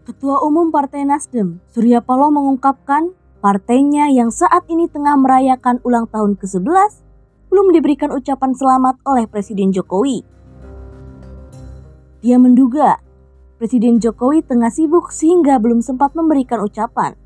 Ketua Umum Partai Nasdem, Surya Paloh mengungkapkan partainya yang saat ini tengah merayakan ulang tahun ke-11 belum diberikan ucapan selamat oleh Presiden Jokowi. Dia menduga Presiden Jokowi tengah sibuk sehingga belum sempat memberikan ucapan.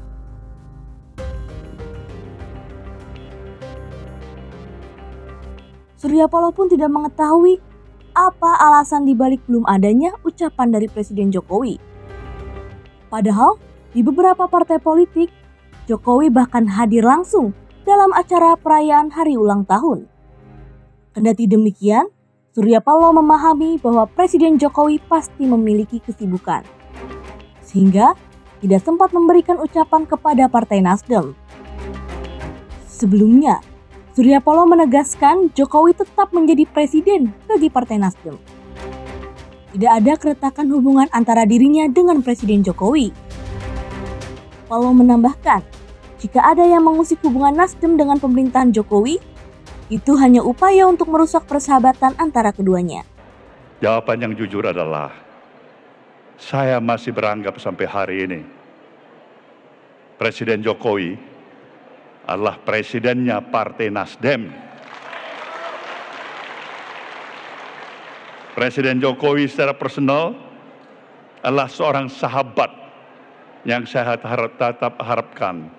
Surya Paloh pun tidak mengetahui apa alasan dibalik belum adanya ucapan dari Presiden Jokowi. Padahal di beberapa partai politik, Jokowi bahkan hadir langsung dalam acara perayaan hari ulang tahun. Kendati demikian, Surya Paloh memahami bahwa Presiden Jokowi pasti memiliki kesibukan, sehingga tidak sempat memberikan ucapan kepada Partai Nasdem. Sebelumnya, Surya Paloh menegaskan Jokowi tetap menjadi presiden bagi Partai Nasdem. Tidak ada keretakan hubungan antara dirinya dengan Presiden Jokowi. Paloh menambahkan, jika ada yang mengusik hubungan Nasdem dengan pemerintahan Jokowi, itu hanya upaya untuk merusak persahabatan antara keduanya. Jawaban yang jujur adalah, saya masih beranggap sampai hari ini, Presiden Jokowi adalah presidennya Partai Nasdem. Presiden Jokowi secara personal adalah seorang sahabat yang saya tetap harapkan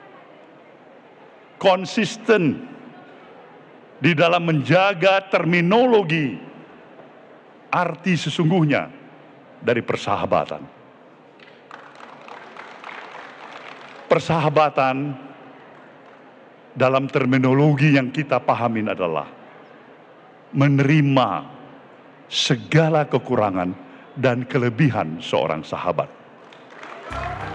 konsisten di dalam menjaga terminologi arti sesungguhnya dari persahabatan. Persahabatan dalam terminologi yang kita pahamin adalah menerima segala kekurangan dan kelebihan seorang sahabat.